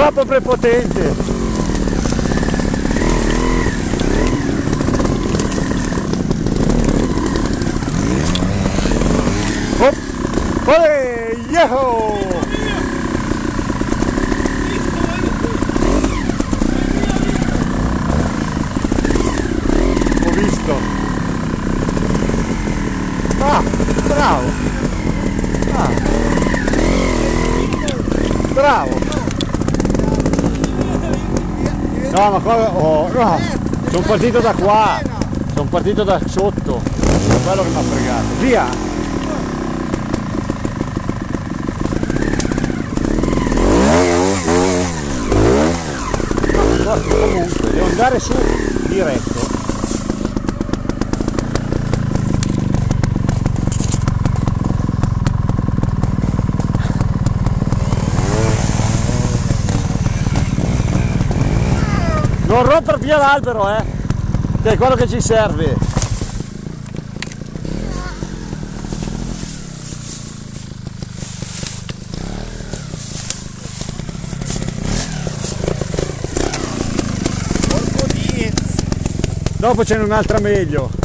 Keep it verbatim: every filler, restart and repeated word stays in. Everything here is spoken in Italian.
troppo prepotente. Oh, olè, yeho! Ho visto. Ah, bravo. Ah. Bravo. No, ma qua, oh, no, sono partito da qua, sono partito da sotto, è quello che mi ha fregato. Via! No, comunque, devo andare su diretto. Non rompere via l'albero, eh, che è quello che ci serve. Dopo ce n'è un'altra meglio.